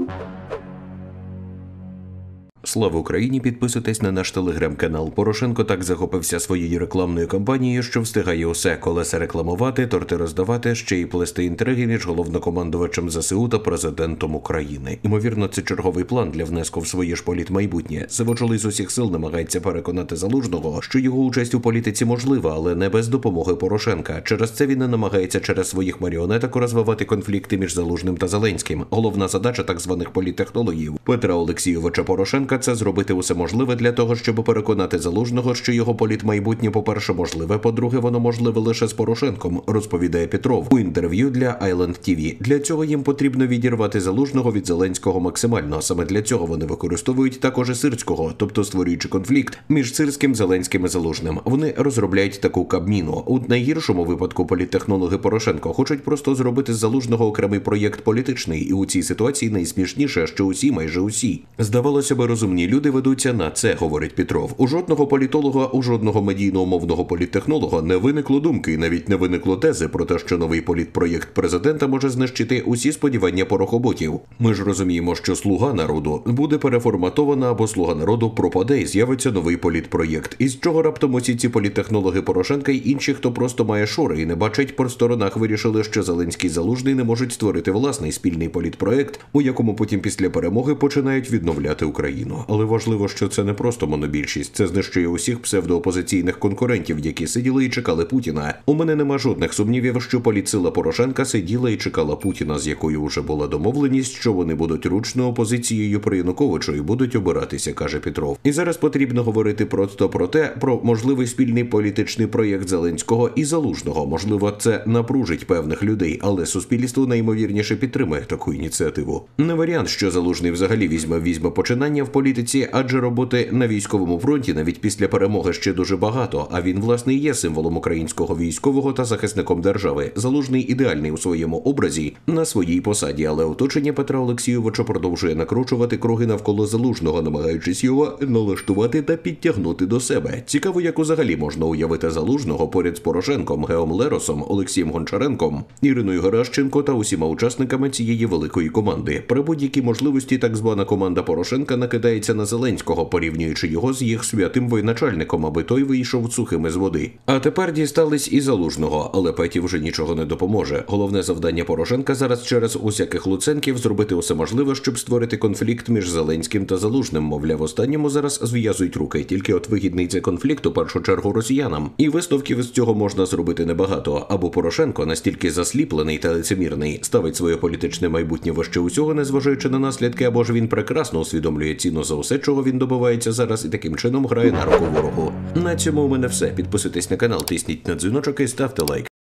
Слава Україні! Підписуйтесь на наш телеграм-канал. Порошенко так захопився своєю рекламною кампанією, що встигає усе: колеса рекламувати, торти роздавати, ще й плести інтриги між головнокомандувачем ЗСУ та президентом України. Імовірно, це черговий план для внеску в своє ж політмайбутнє. Сиводжолий з усіх сил намагається переконати Залужного, що його участь у політиці можлива, але не без допомоги Порошенка. Через це він не намагається через своїх маріонеток розвивати конфлікти між Залужним та Зеленським. Головна задача так званих політтехнологів Петра Олексійовича Порошенка – це зробити усе можливе для того, щоб переконати Залужного, що його політмайбутнє, по-перше, можливе, по-друге, воно можливе лише з Порошенком, розповідає Петров у інтерв'ю для Island TV. Для цього їм потрібно відірвати Залужного від Зеленського максимально. Саме для цього вони використовують також і Сирського, тобто створюючи конфлікт між Сирським, Зеленським і Залужним. Вони розробляють таку кабміну. У найгіршому випадку політтехнологи Порошенко хочуть просто зробити з Залужного окремий проєкт політичний, і у цій ситуації найсмішніше, що майже усі, здавалося би, розумні люди ведуться на це, говорить Петров. У жодного політолога, у жодного медійно-умовного політтехнолога не виникло думки і навіть не виникло тези про те, що новий політпроєкт президента може знищити усі сподівання порохоботів. Ми ж розуміємо, що «Слуга народу» буде переформатована або «Слуга народу» пропаде і з'явиться новий політпроєкт. Із чого раптом усі ці політтехнологи Порошенка й інші, хто просто має шори і не бачить по сторонах, вирішили, що Зеленський і Залужний не можуть створити власний спільний політпроєкт, у якому потім після перемоги починають відновляти Україну. Але важливо, що це не просто монобільшість, це знищує усіх псевдоопозиційних конкурентів, які сиділи і чекали Путіна. У мене нема жодних сумнівів, що політсила Порошенка сиділа і чекала Путіна, з якою вже була домовленість, що вони будуть ручно опозицією при Януковичу і будуть обиратися, каже Петров. І зараз потрібно говорити просто про те, про можливий спільний політичний проєкт Зеленського і Залужного. Можливо, це напружить певних людей, але суспільство найімовірніше підтримує таку ініціативу. Не варіант, що Залужний взагалі візьме починання в політиці, адже роботи на військовому фронті навіть після перемоги ще дуже багато, а він, власне, є символом українського військового та захисником держави. Залужний ідеальний у своєму образі на своїй посаді, але оточення Петра Олексійовича продовжує накручувати круги навколо Залужного, намагаючись його налаштувати та підтягнути до себе. Цікаво, як взагалі можна уявити Залужного поряд з Порошенком, Геом Леросом, Олексієм Гончаренком, Іриною Геращенко та усіма учасниками цієї великої команди. При будь-якій можливості так звана команда Порошенка накидається на Зеленського, порівнюючи його з їх святим воєначальником, аби той вийшов сухим із води. А тепер дістались і Залужного, але Петі вже нічого не допоможе. Головне завдання Порошенка зараз через усяких луценків зробити усе можливе, щоб створити конфлікт між Зеленським та Залужним. Мовляв, останньому зараз зв'язують руки, тільки от вигідний цей конфлікт у першу чергу росіянам. І висновків з цього можна зробити небагато. Або Порошенко настільки засліплений та лицемірний, ставить своє політичне майбутнє вище усього, незважаючи на наслідки, або ж він прекрасно усвідомлює ціну за усе, чого він добивається зараз, і таким чином грає на руку ворогу. На цьому у мене все. Підписуйтесь на канал, тисніть на дзвіночок і ставте лайк.